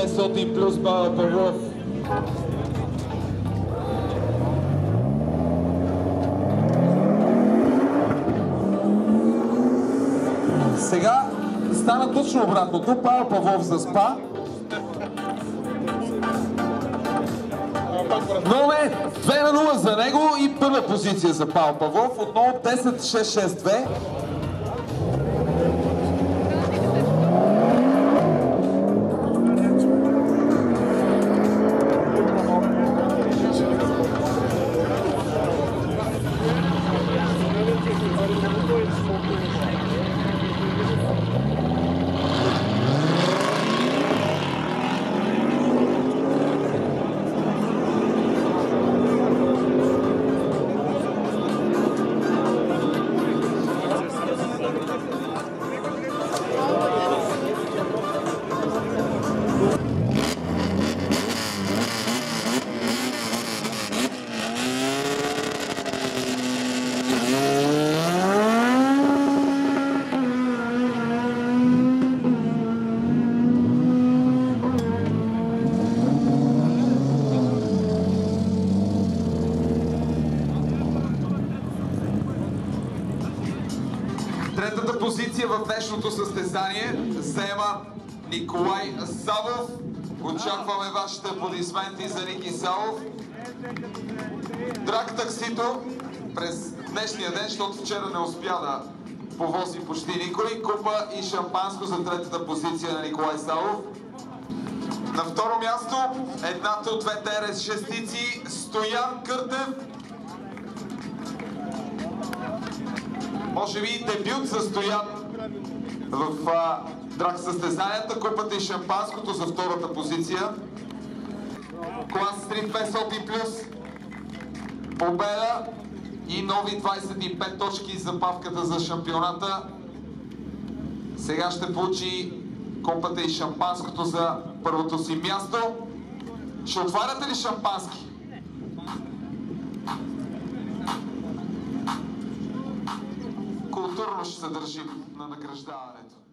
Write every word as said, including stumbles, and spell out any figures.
петстотин плюс Павел Павлов. Сега стана точно обратното. Павел Павлов заспа. Но не, две на нула за него и първа позиция за Павел Павлов. Отново десет шест шест две. Третата позиция в днешното състезание заема Николай Савов. Очакваме вашите аплодисменти за Ники Савов. Драг таксито през днешния ден, защото вчера не успя да повози почти никой. Купа и шампанско за третата позиция на Николай Савов. На второ място едната от двете Р С шестици Стоян Къртев. Може би дебют за Стоян в а, драг състезанията. Купата и шампанското за втората позиция. Клас Стрит петстотин плюс. Победа и нови двадесет и пет точки за павката за шампионата. Сега ще получи купата и шампанското за първото си място. Ще отваряте ли шампански? Културно ще се държим на награждаването.